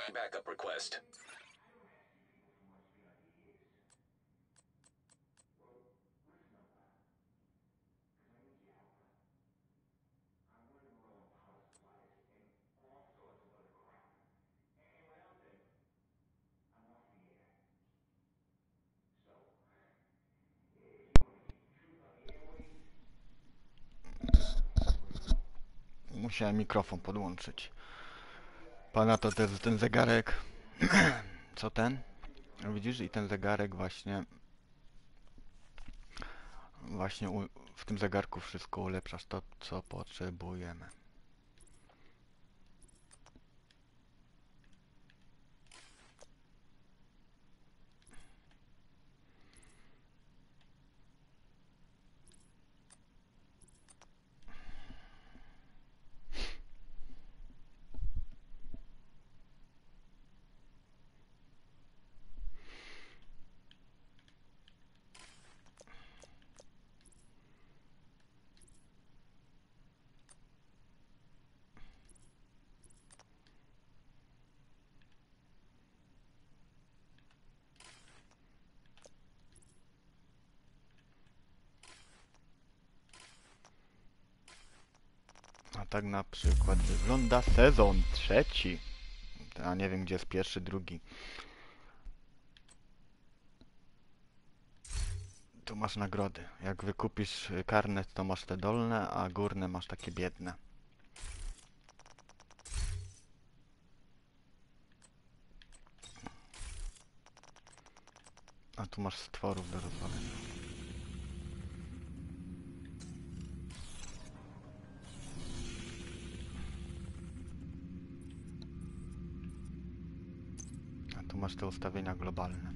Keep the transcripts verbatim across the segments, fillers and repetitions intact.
Backup request. Musiałem mikrofon podłączyć. Pana to ten, ten zegarek. Co ten? Widzisz? I ten zegarek właśnie. Właśnie u, w tym zegarku wszystko ulepszasz to, co potrzebujemy. A tak na przykład wygląda sezon trzeci. A nie wiem, gdzie jest pierwszy, drugi. Tu masz nagrody. Jak wykupisz karnet, to masz te dolne, a górne masz takie biedne. A tu masz stworów do rozwalenia. A tu masz te ustawienia globalne.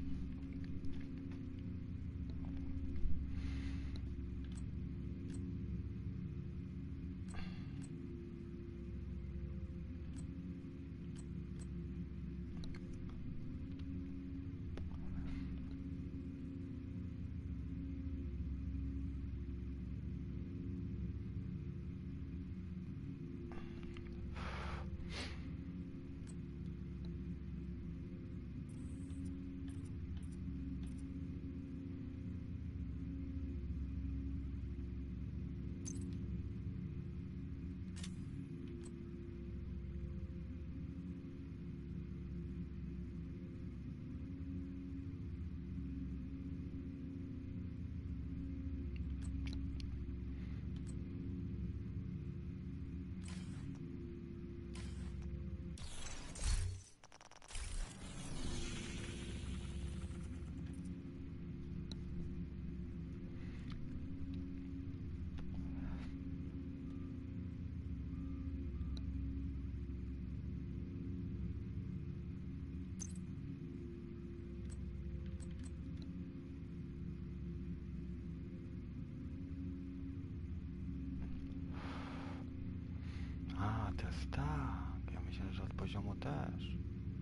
A, to jest tak. Ja myślę, że od poziomu też.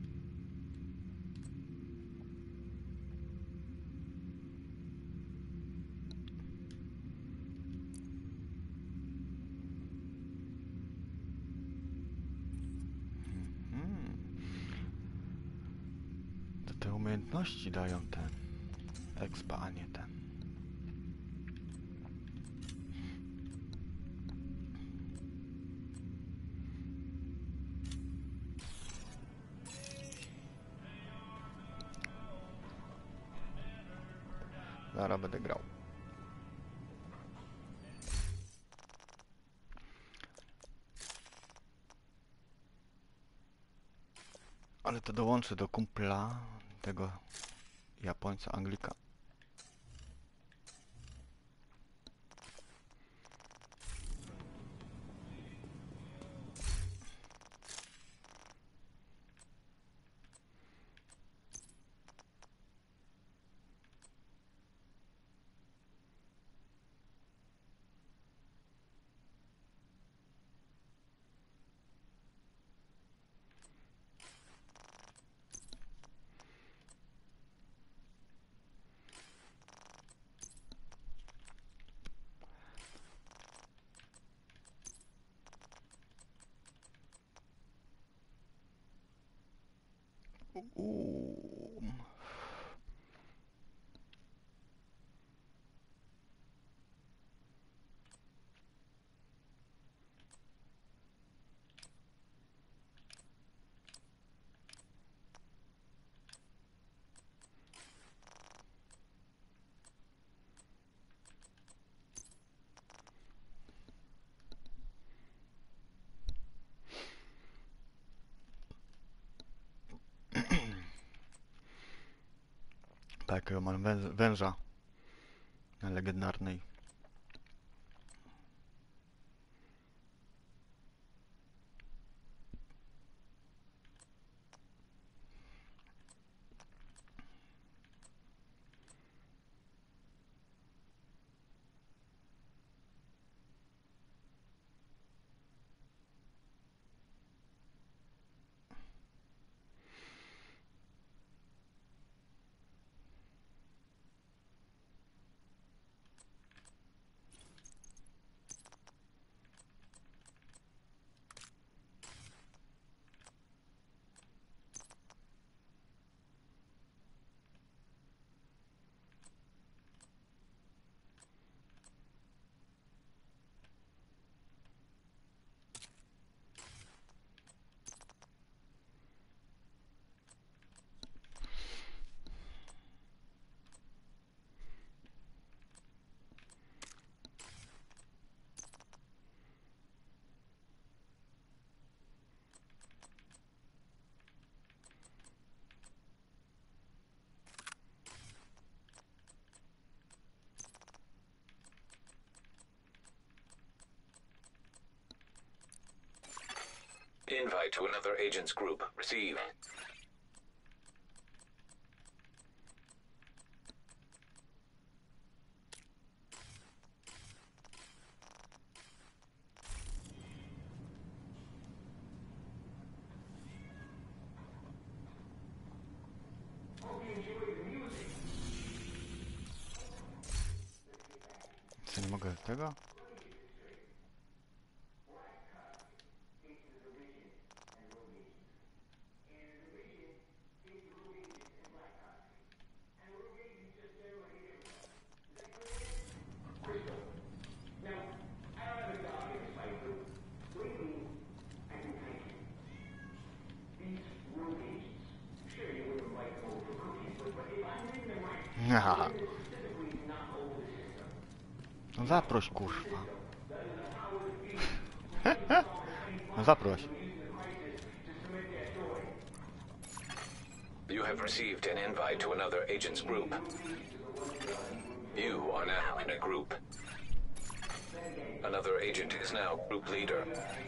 Hmm. To te umiejętności dają ten expa, a nie ten. Zaraz będę grał. Ale to dołączę do kumpla, tego Japońca, Anglika. Uuu. Tak, mam wę- węża legendarnej. Invite to another agent's group. Receive. Co, nie mogę tego? Haha. No zaproś, kurwa. No zaproś. You have received an invite to another agent's group. You are now in a group. Another agent is now group leader.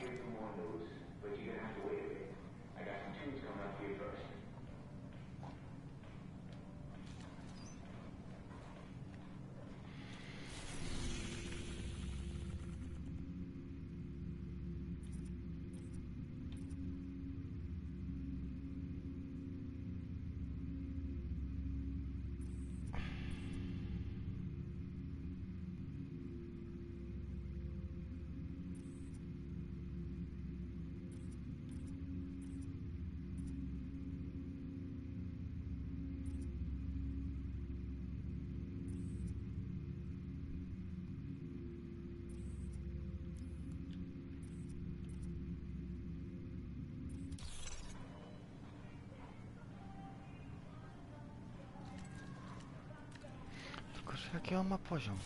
Tylko, że jaki on ma poziom?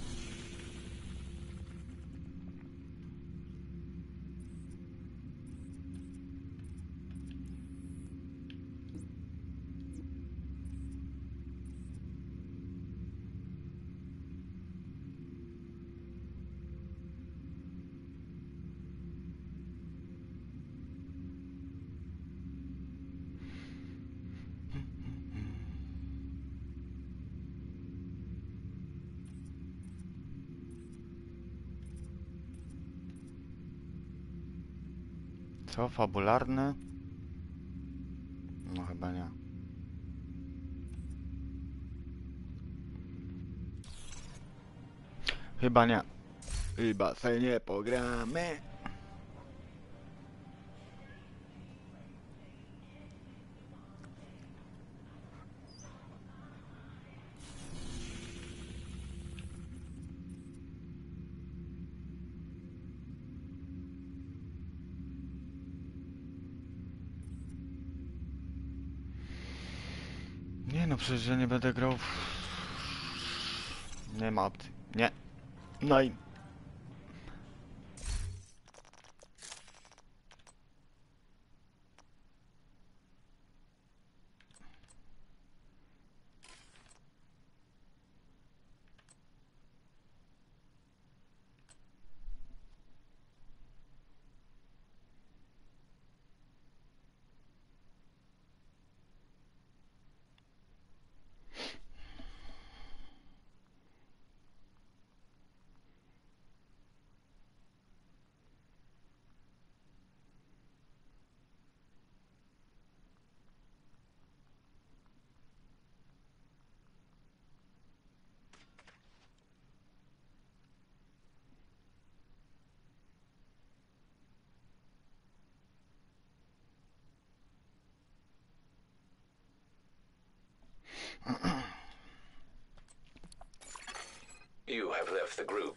Co? Fabularny? No chyba nie. Chyba nie. Chyba se nie pogramy. No przecież ja nie będę grał w... Nie ma opcji. Nie. No i... You have left the group.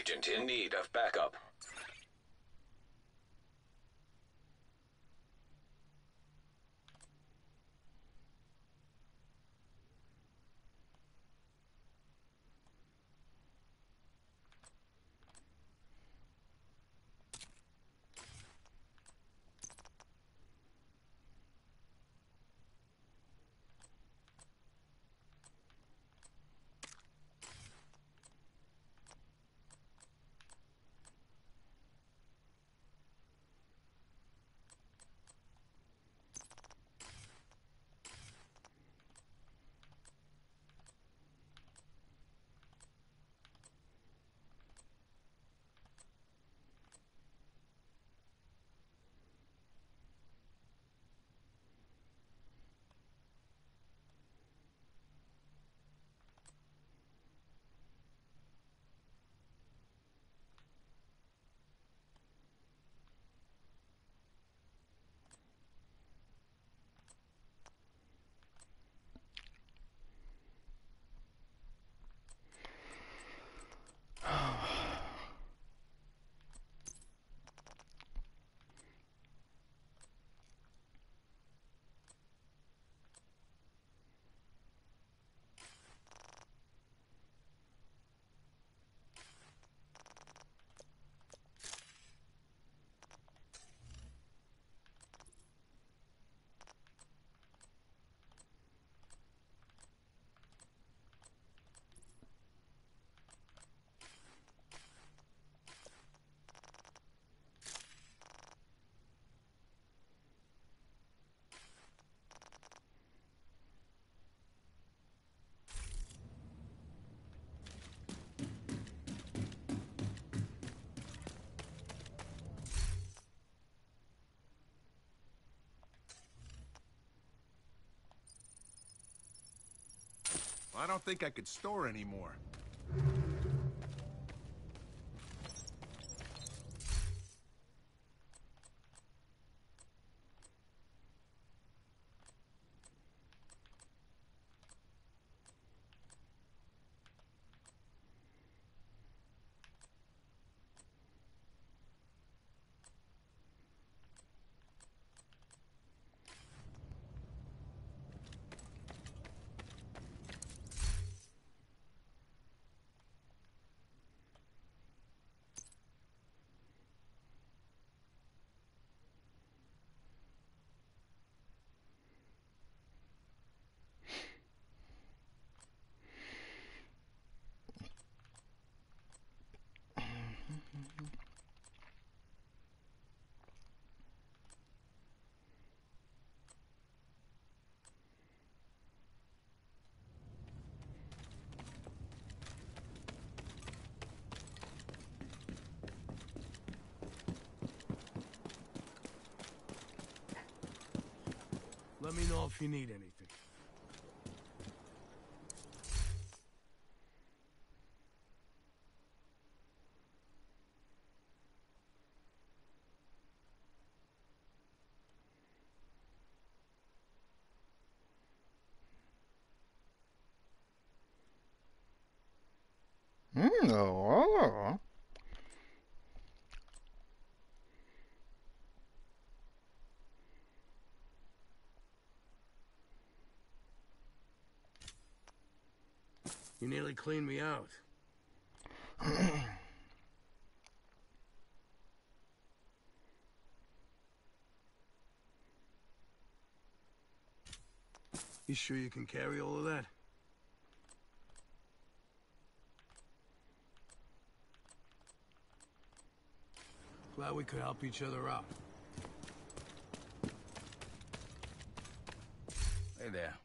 Agent in need of backup. I don't think I could store anymore. Let me know if you need anything. Mm, oh. You nearly cleaned me out. You sure you can carry all of that? Glad we could help each other out. Hey there.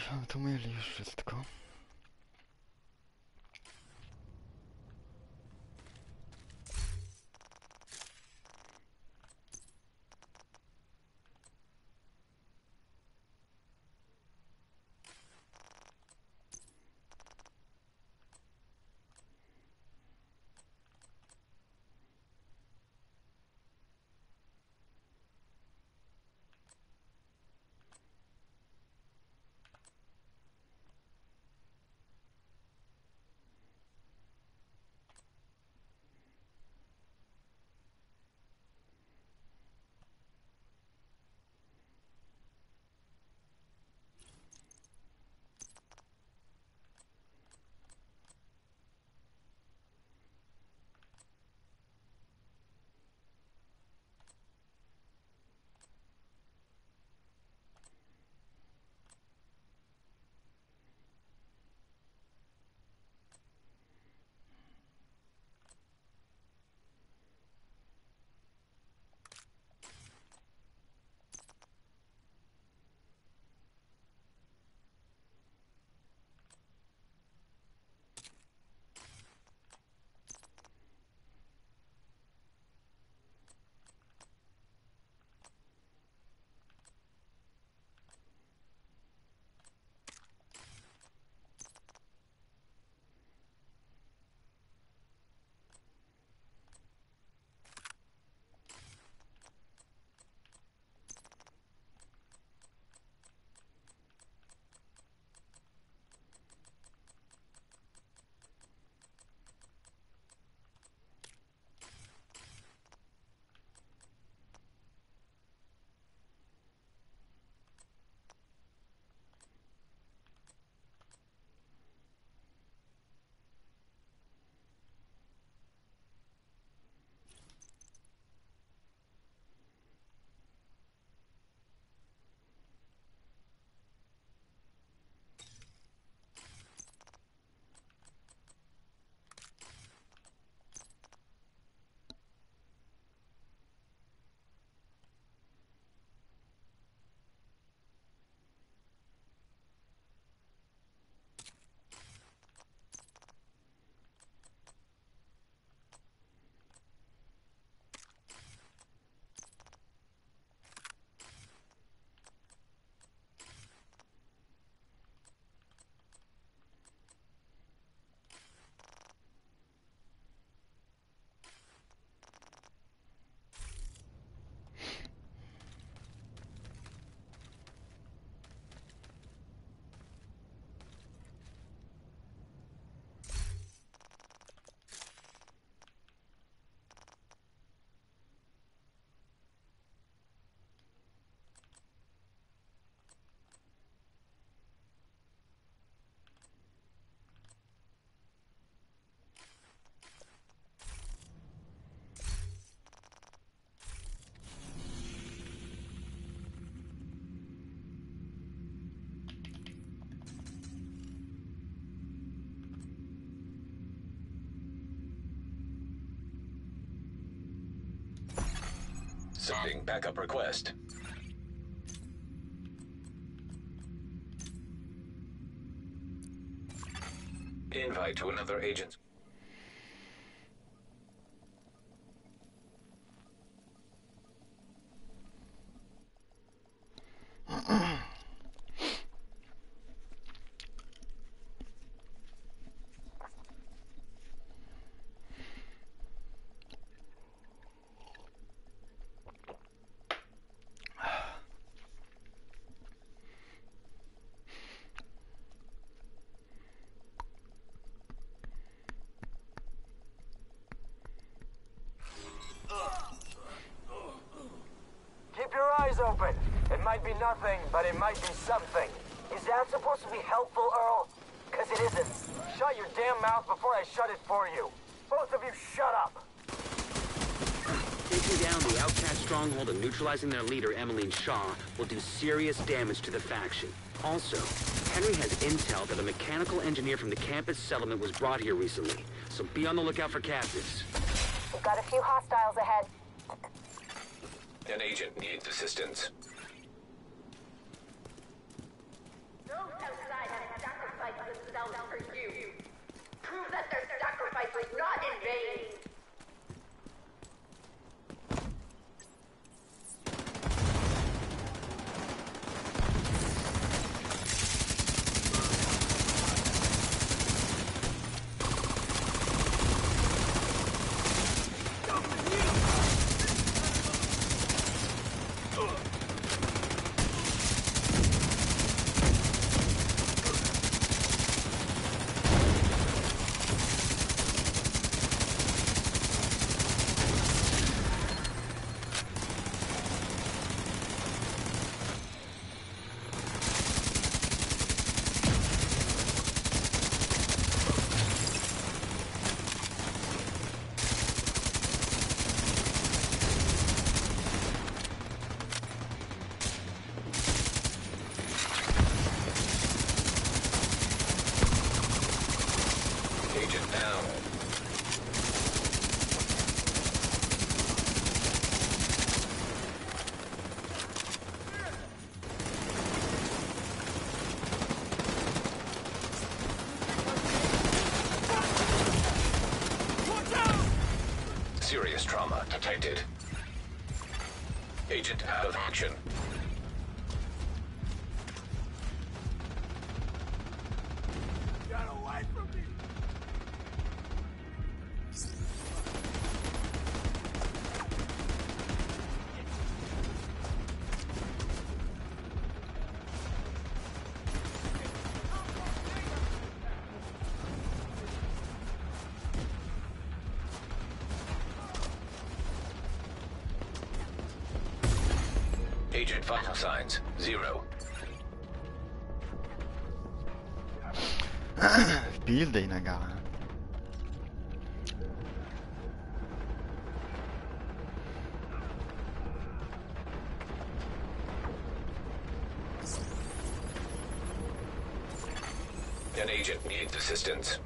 No to mieli już wszystko. Sending backup request. Invite to another agent. Keep your eyes open. It might be nothing, but it might be something. Is that supposed to be helpful, Earl? Because it isn't. Shut your damn mouth before I shut it for you. Both of you shut up. Taking down the Outcast stronghold and neutralizing their leader, Emmeline Shaw, will do serious damage to the faction. Also, Henry has intel that a mechanical engineer from the campus settlement was brought here recently, so be on the lookout for captives. We've got a few hostiles ahead. An agent needs assistance. Don't Serious trauma detected. Agent out of action. Get away from me! Agent vital signs, zero. Wpij dej na galę. An agent needs assistance.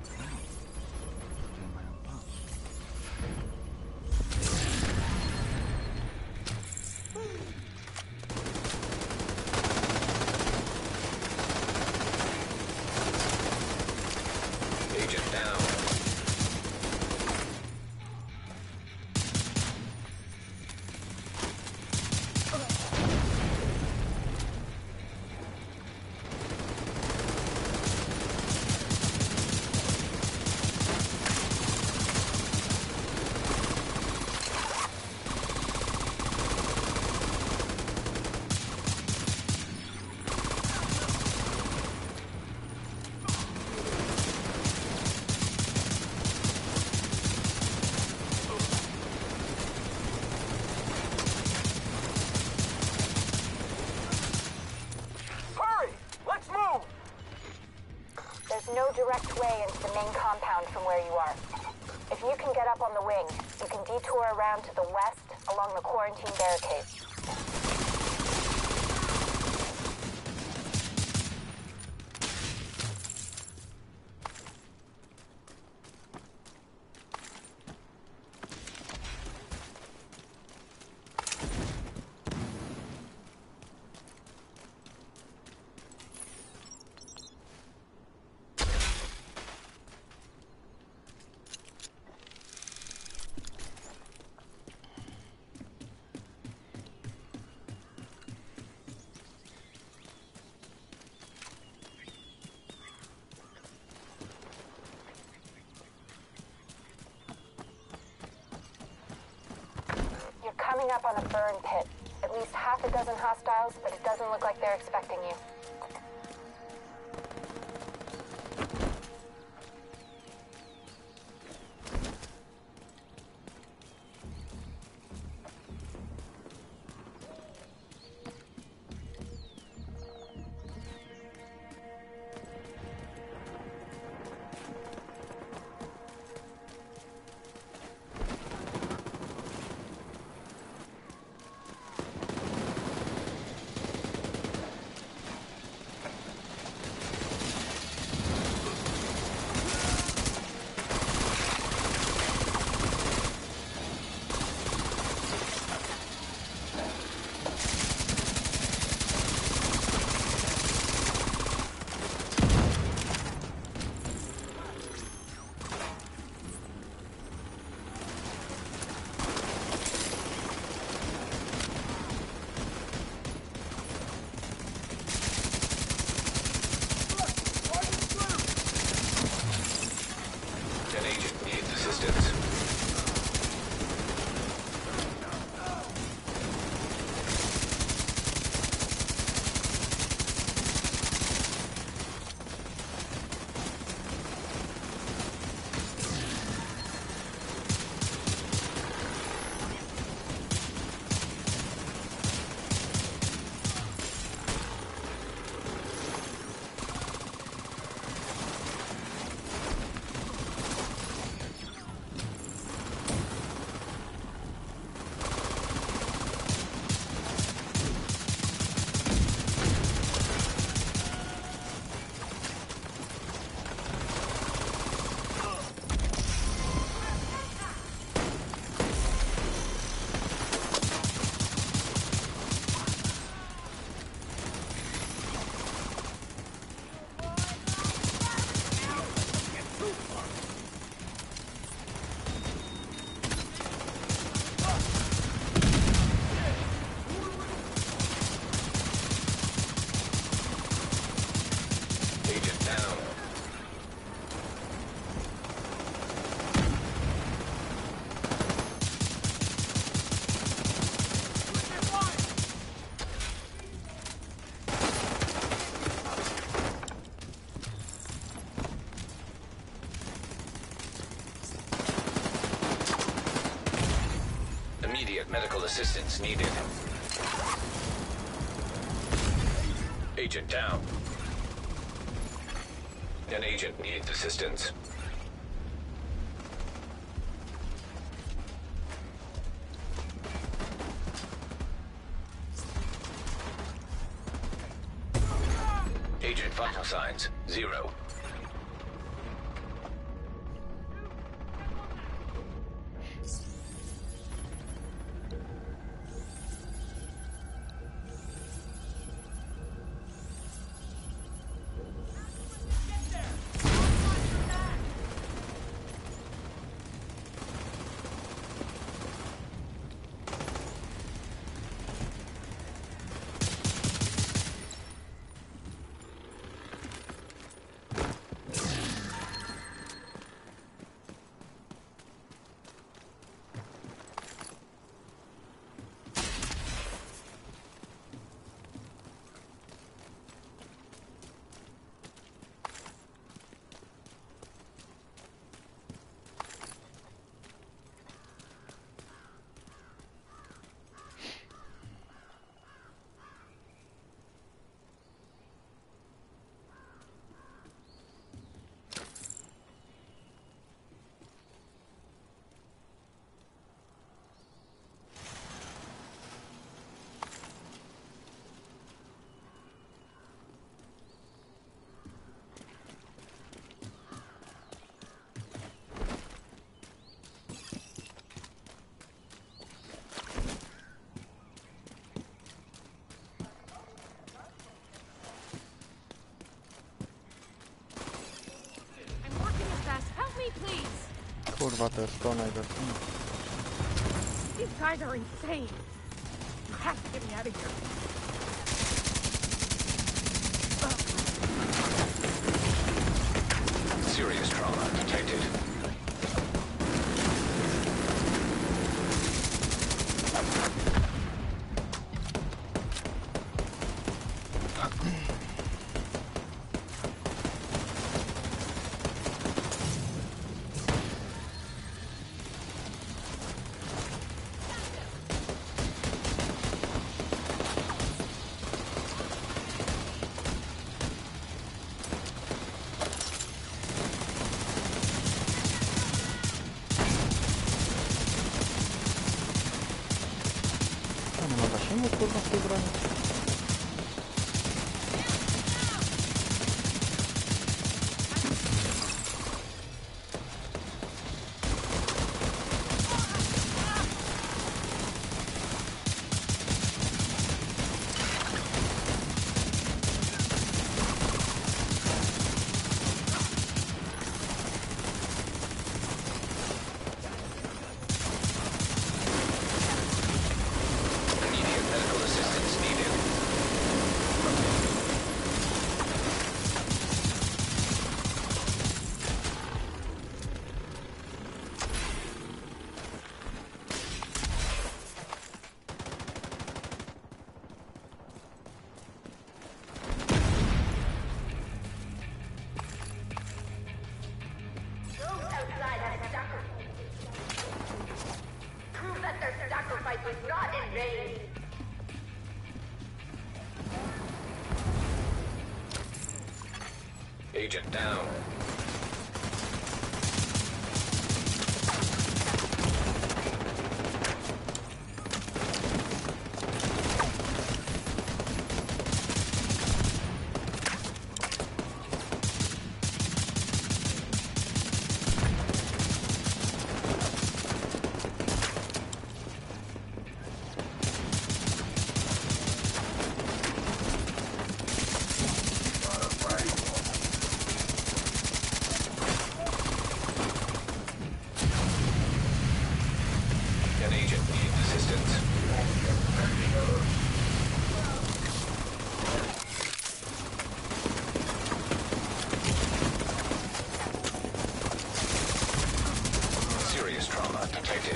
Agent down. No direct way into the main compound from where you are. If you can get up on the wing, you can detour around to the west along the quarantine barricade. Coming up on a burn pit. At least half a dozen hostiles, but it doesn't look like they're expecting you. Immediate medical assistance needed. Agent down. An agent needs assistance. Agent vital signs, zero. Kurwa, to jest to najgorsze. These guys are insane. You have to get me out of here. Serious trauma detected. Nie ma zasięgu, kurwa, w tej broni. Immediate medical assistance needed. Those outside have sacrificed. Prove that their sacrifice was not in vain. Agent down. An agent needs assistance. Serious trauma detected.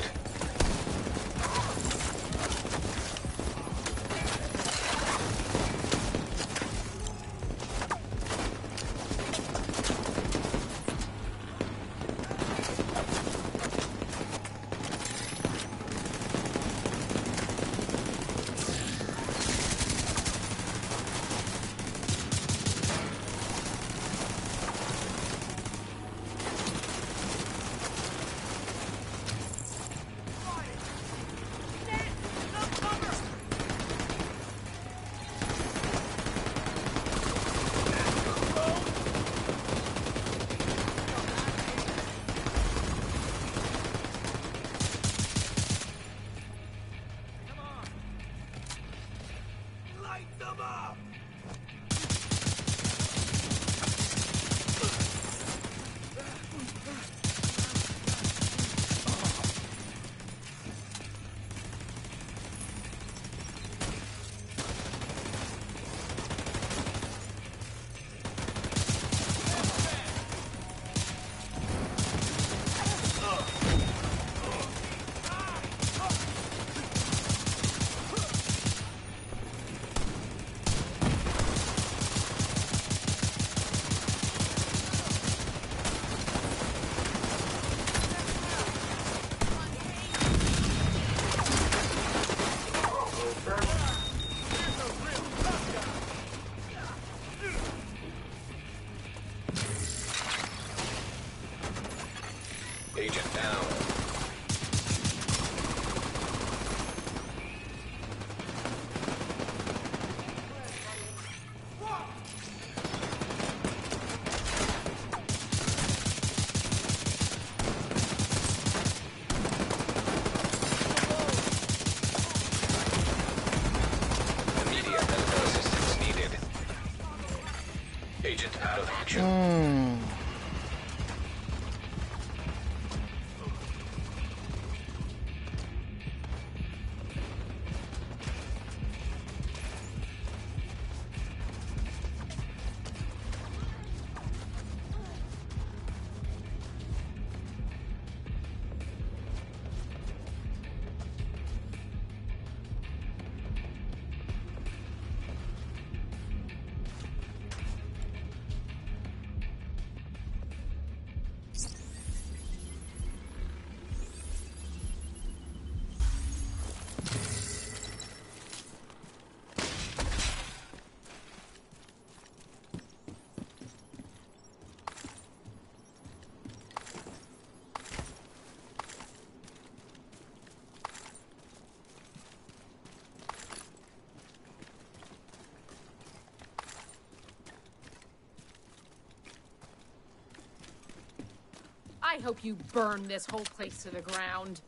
I hope you burn this whole place to the ground.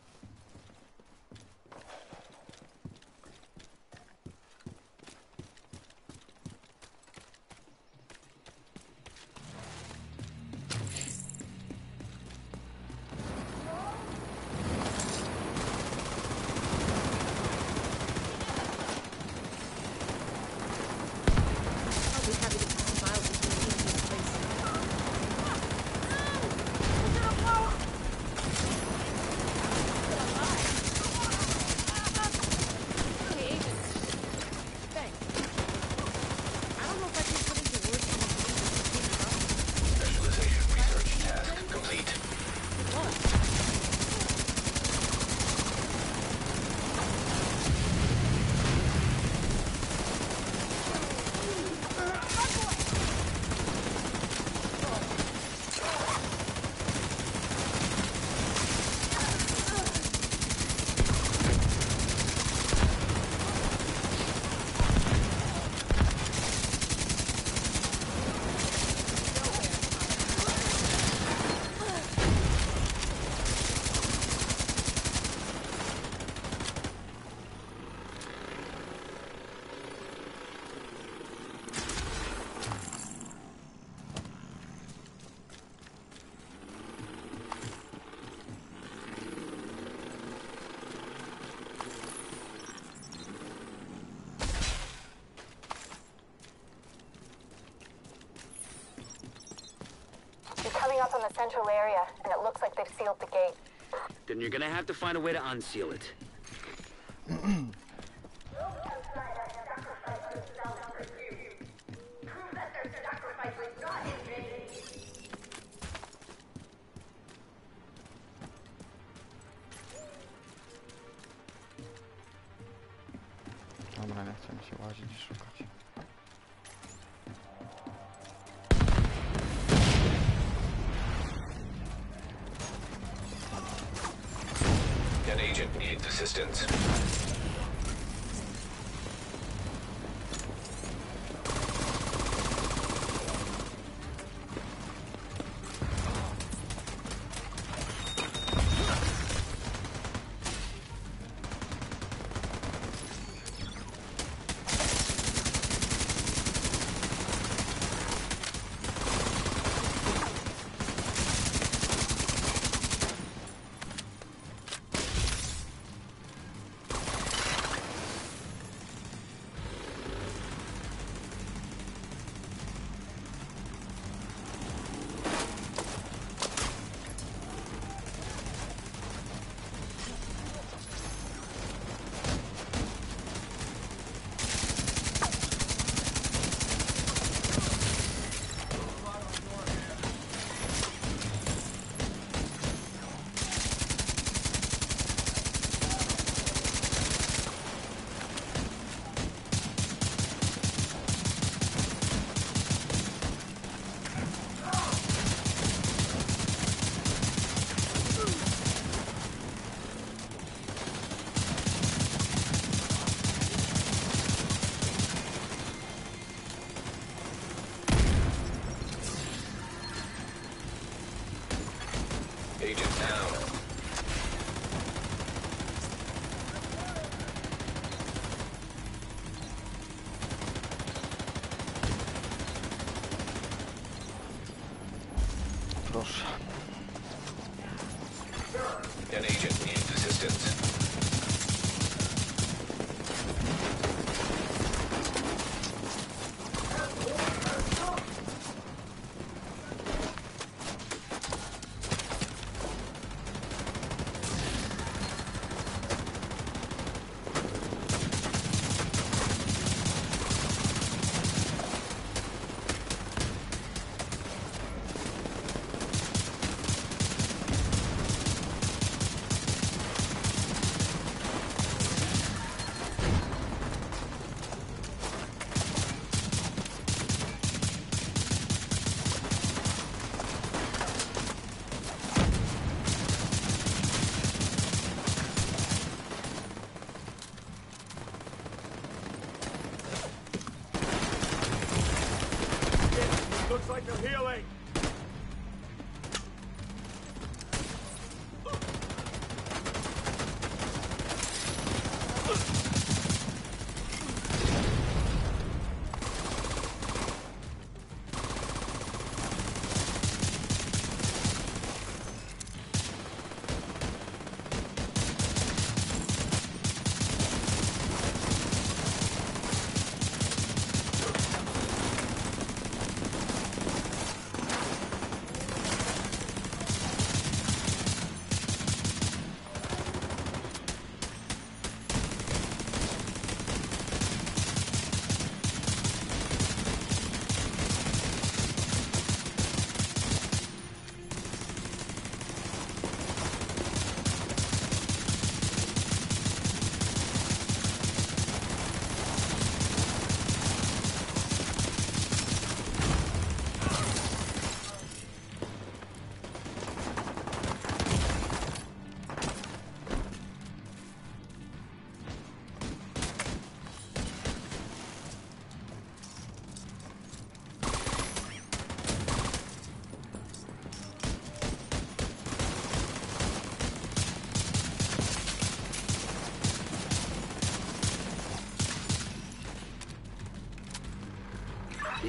Up on the central area, and it looks like they've sealed the gate. Then you're gonna have to find a way to unseal it. Dobra, nie chcę mi się łazić i szukać. An agent needs assistance. Agent down. Proszę. An agent needs assistance.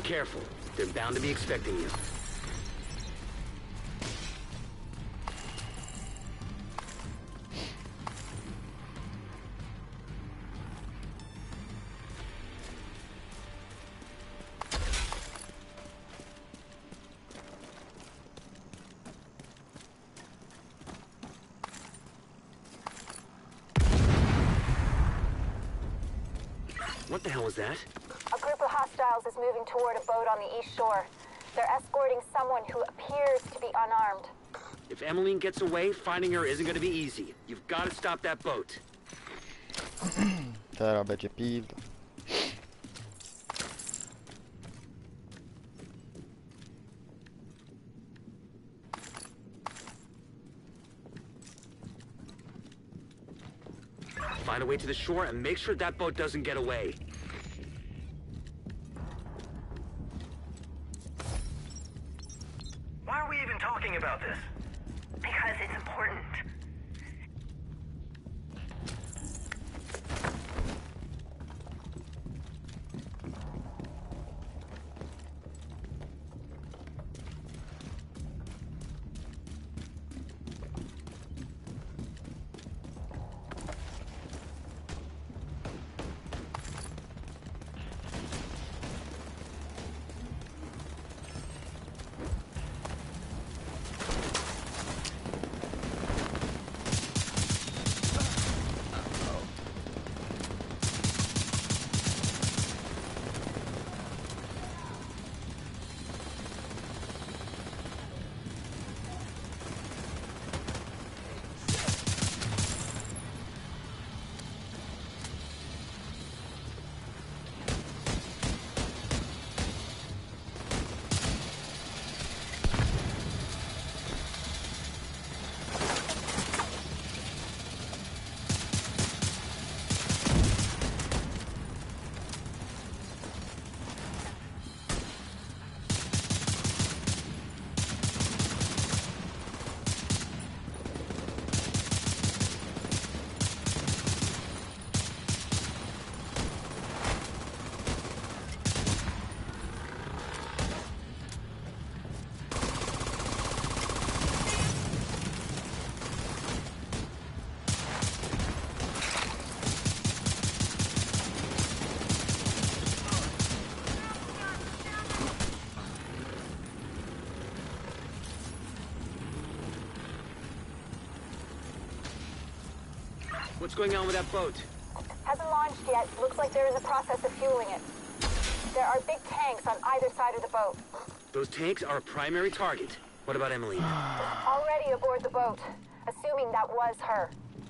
careful. They're bound to be expecting you. What the hell was that? A group of hostiles is moving toward a boat on the east shore. They're escorting someone who appears to be unarmed. If Emmeline gets away, finding her isn't going to be easy. You've got to stop that boat. Teraz będzie pil. Find a way to the shore and make sure that boat doesn't get away. Why are we even talking about this? Because it's important. What's going on with that boat? Hasn't launched yet. Looks like they're in the process of fueling it. There are big tanks on either side of the boat. Those tanks are a primary target. What about Emily? Already aboard the boat, assuming that was her.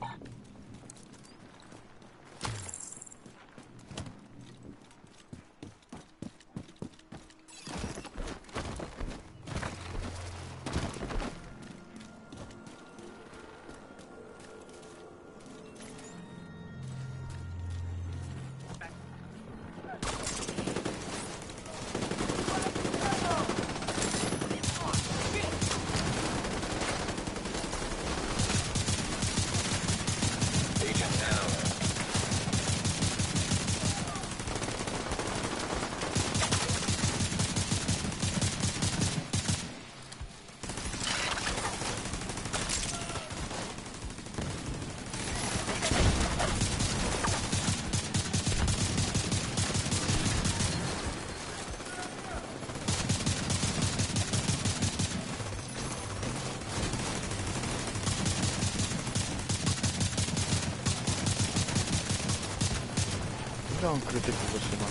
Ile on krytyków wytrzyma?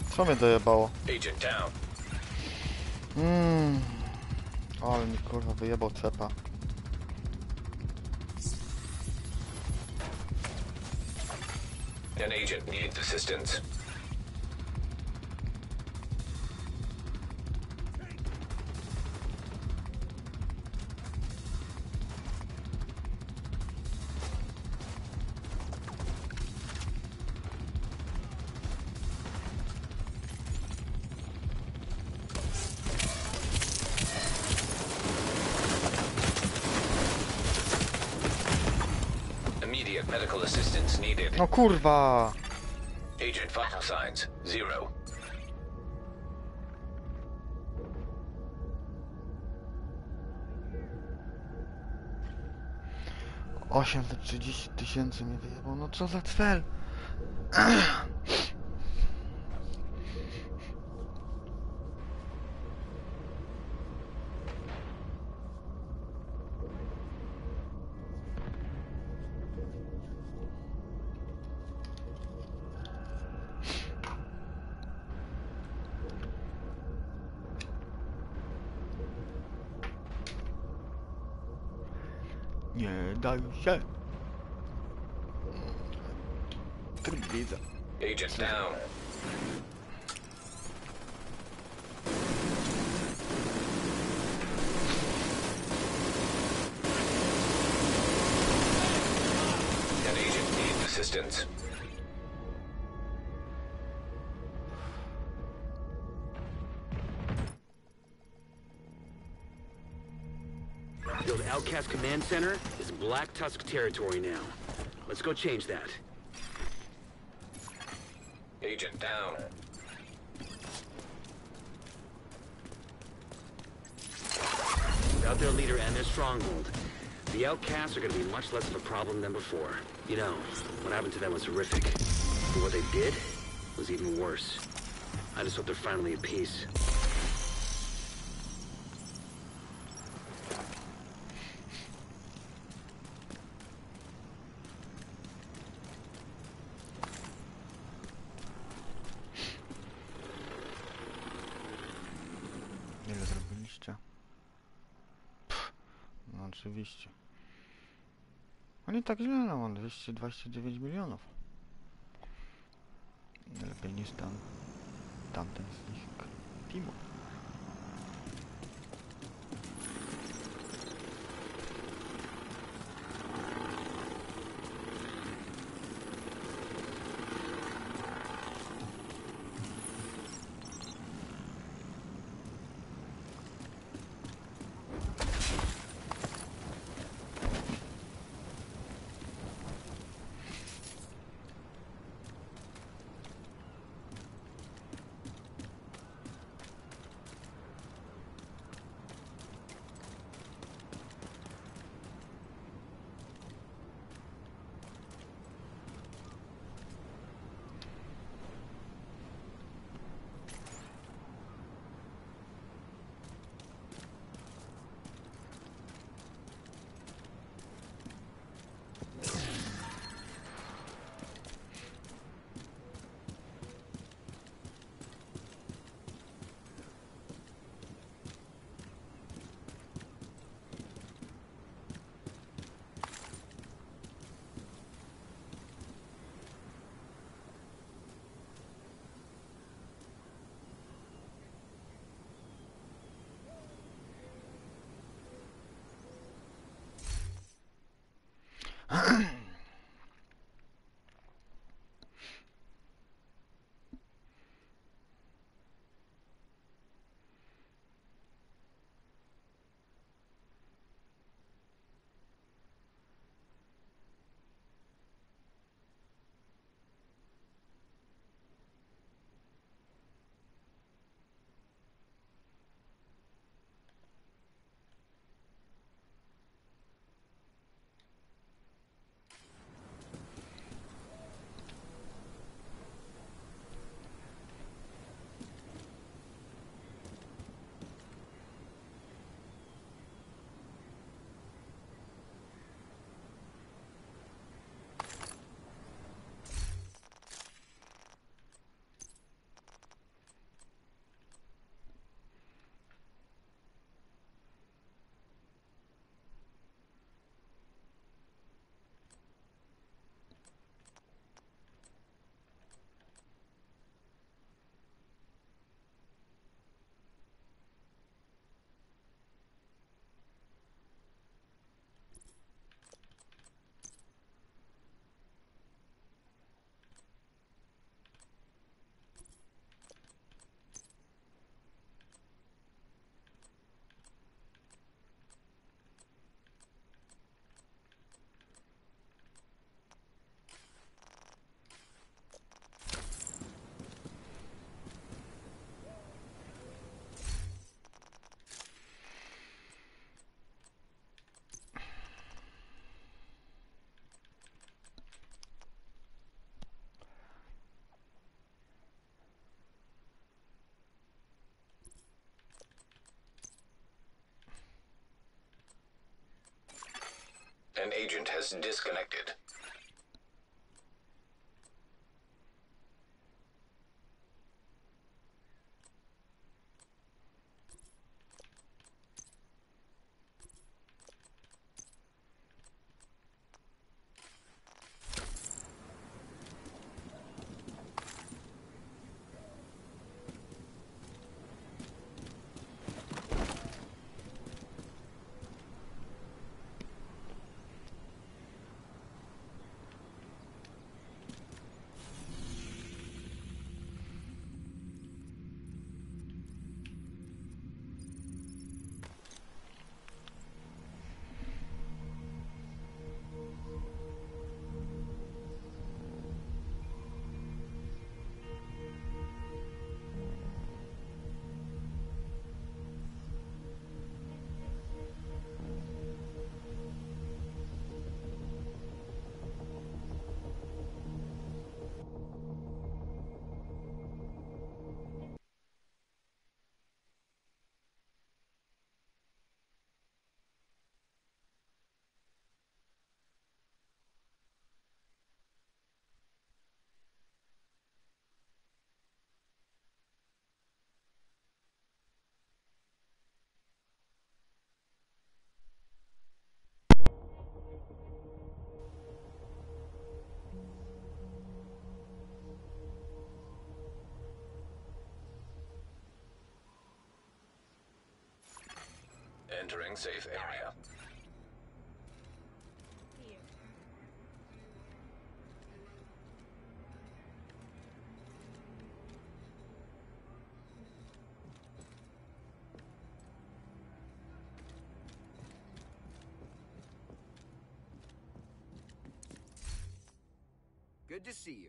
Co mnie dojebało? Agent down. Mmm. Ale mi kurwa wyjebał cepa. An agent needs assistance. Immediate medical assistance needed. No kurwa! Agent vital signs zero. osiemset trzydzieści tysięcy mnie wyjebał, no co za cel? Nie daj się. Tryb widzę. Agent down. An agent needs assistance. The Outcast Command Center is Black Tusk territory now. Let's go change that. Agent down. Without their leader and their stronghold, the Outcasts are gonna be much less of a problem than before. You know, what happened to them was horrific. But what they did was even worse. I just hope they're finally at peace. Ile zrobiliście? Pff, no oczywiście. A nie tak źle, no mam dwieście dwadzieścia dziewięć milionów. Lepiej niż tam tamten z nich teamu. agent has disconnected. Entering safe area. Here. Good to see you.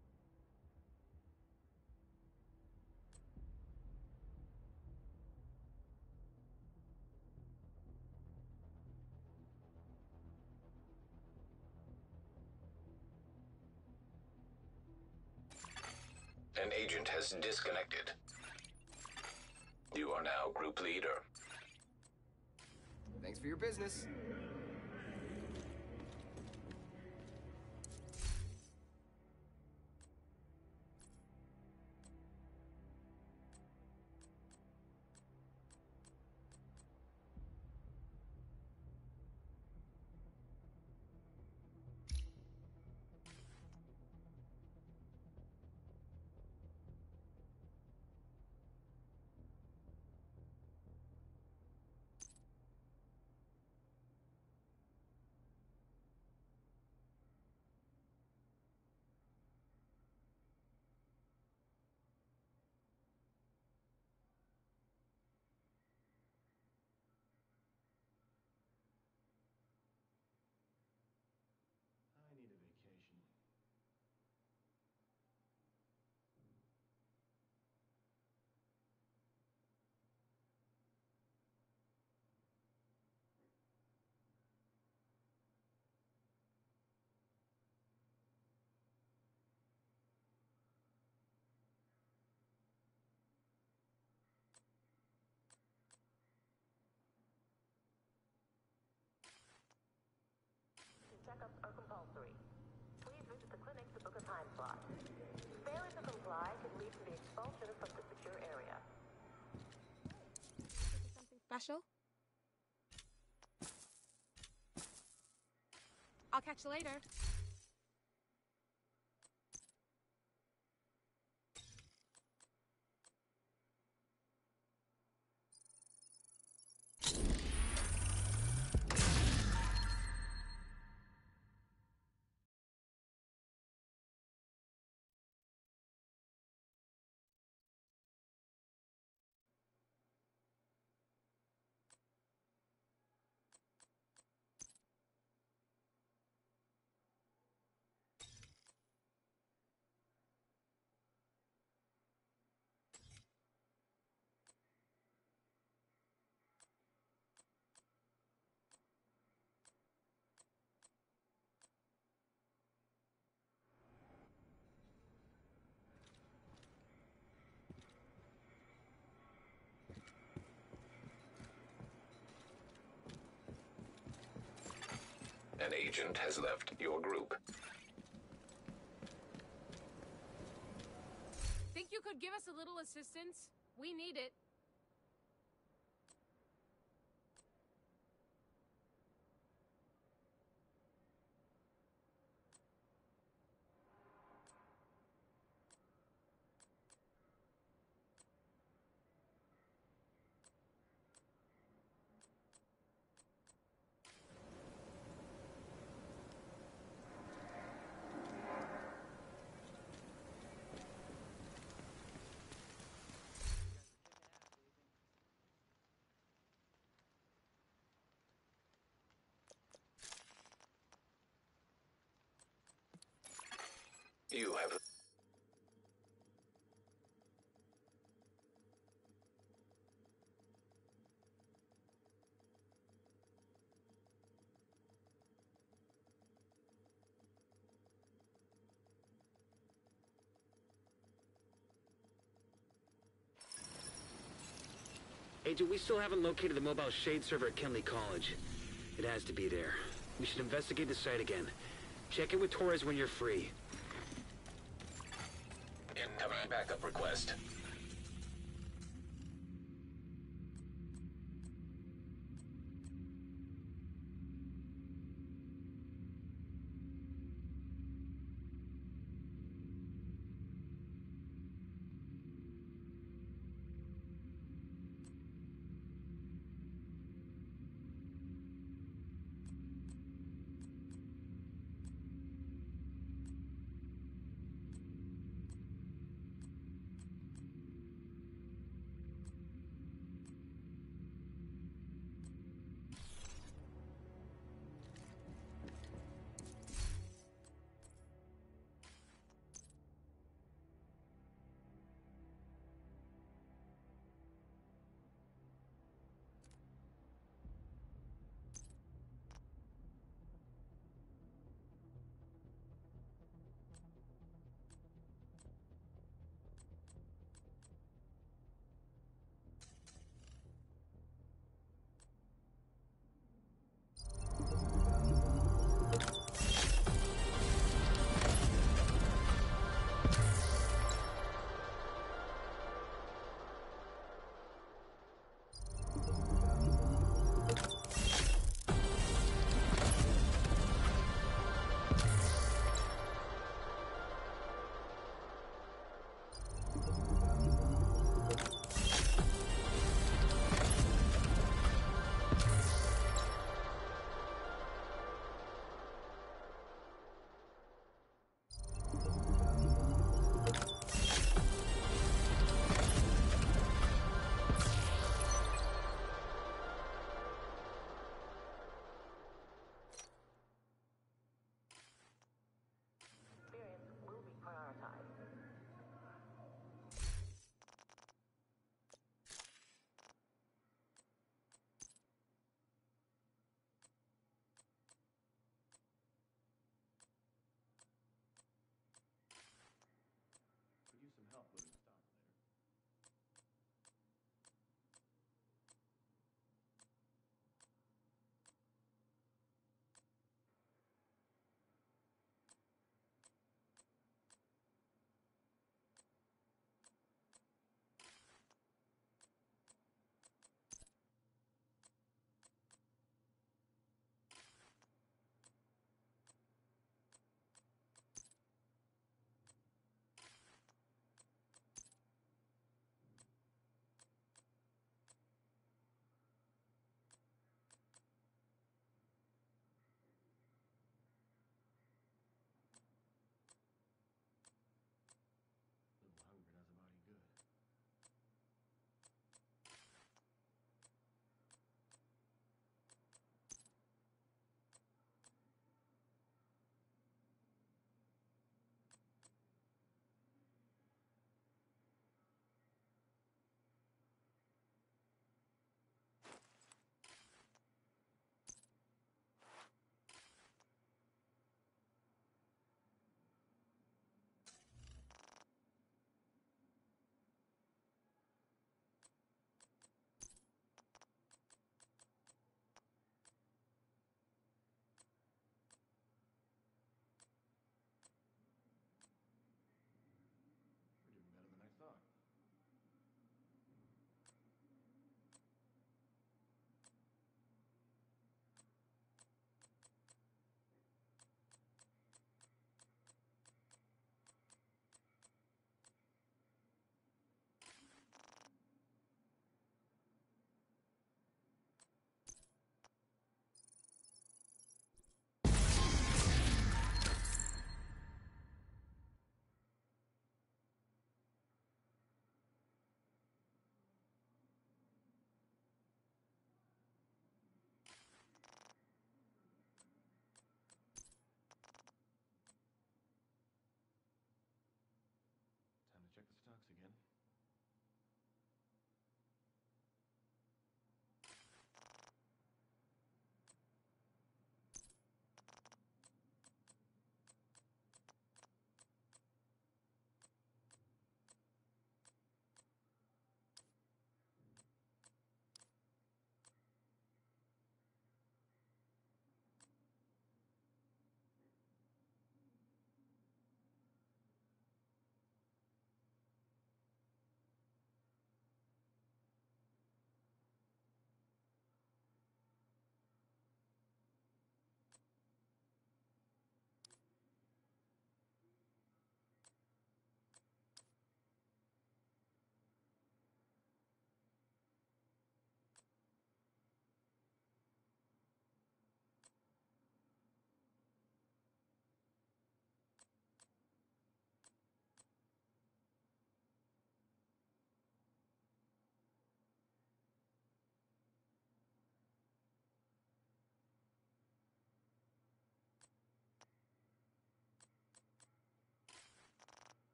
An agent has disconnected. You are now group leader. Thanks for your business. I need a vacation. Checkups are compulsory. Please visit the clinic to book a time slot. Failure to comply can lead to the expulsion from the secure area. Something special? I'll catch you later. An agent has left your group. Think you could give us a little assistance? We need it. You have... Agent, we still haven't located the mobile shade server at Kenley College. It has to be there. We should investigate the site again. Check in with Torres when you're free. Incoming backup request.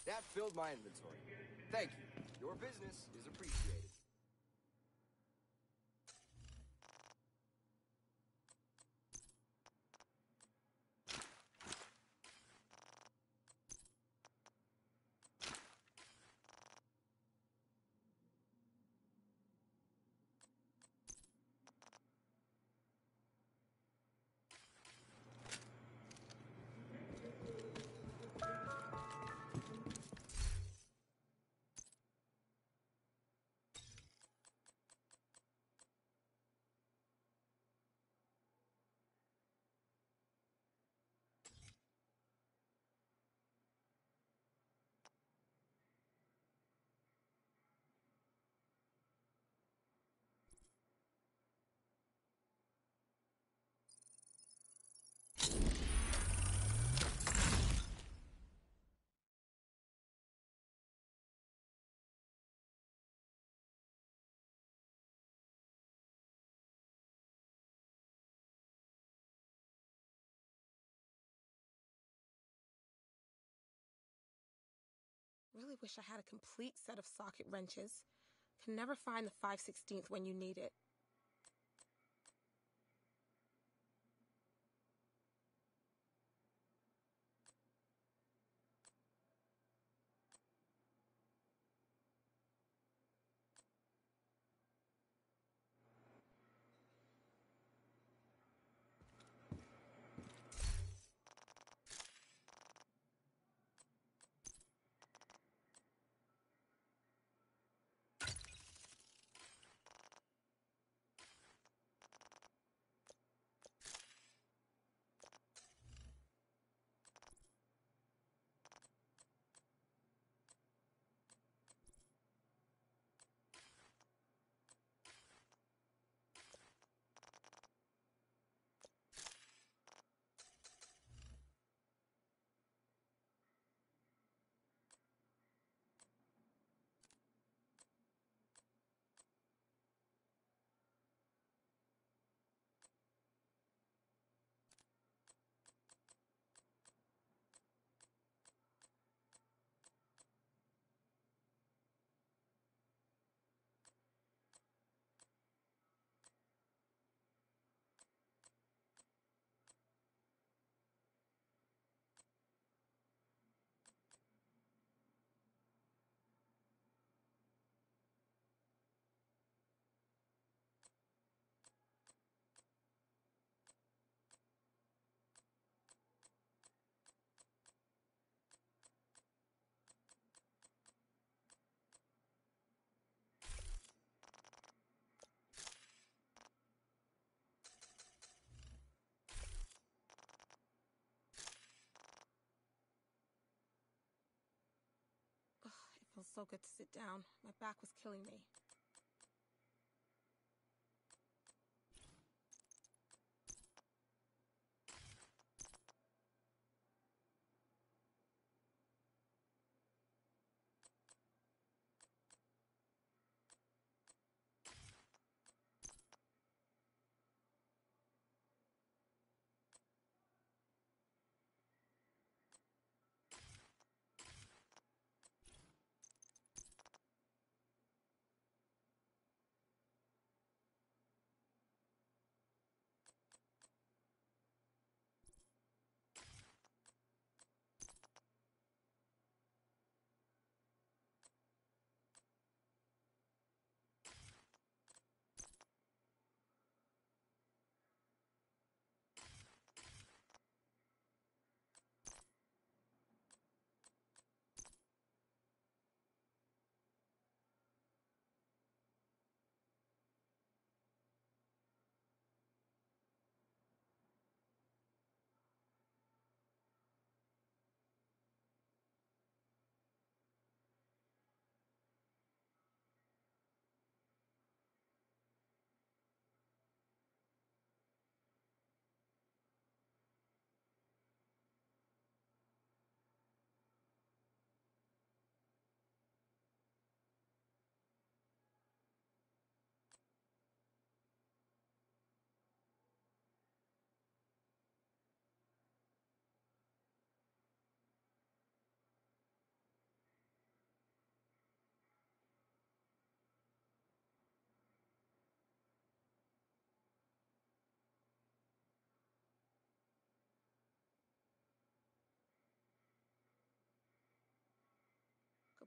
That filled my inventory. Thank you. Your business is appreciated. Really wish I had a complete set of socket wrenches. Can never find the five sixteenth when you need it. Ugh, it feels so good to sit down. My back was killing me.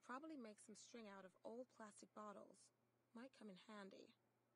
probably make some string out of old plastic bottles. Might come in handy.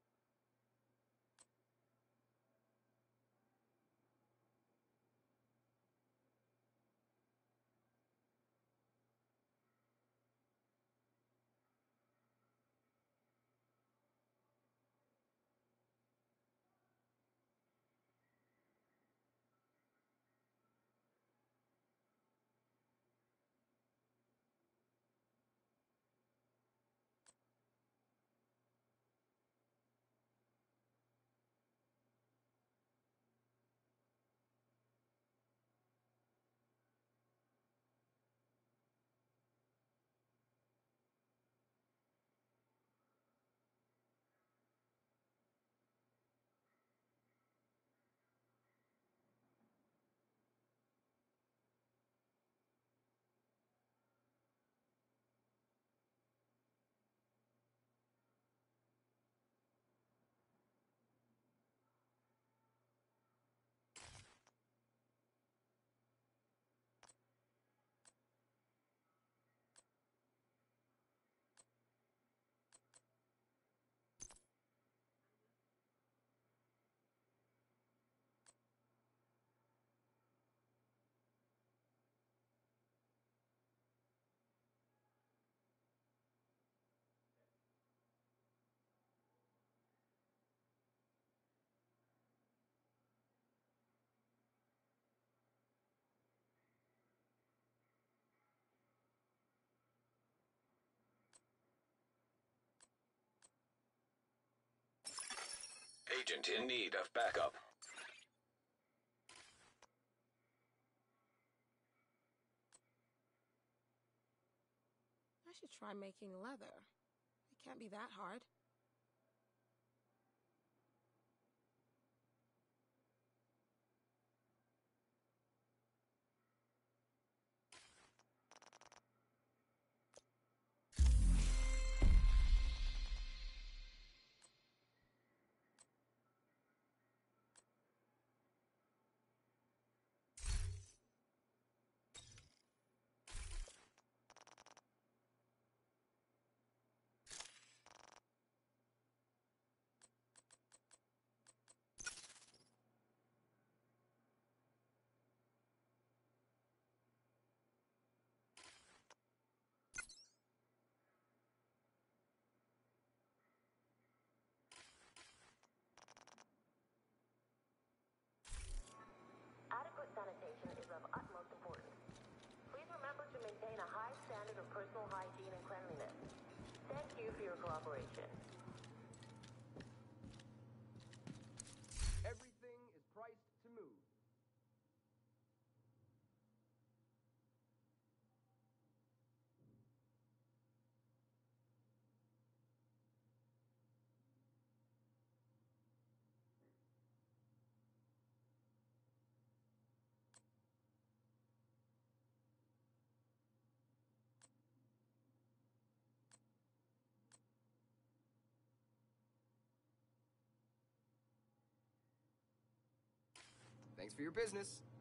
Agent in need of backup. I should try making leather. It can't be that hard. Adequate sanitation is of utmost importance. Please remember to maintain a high standard of personal hygiene and cleanliness. Thank you for your cooperation. Everything is priced to move. Thanks for your business.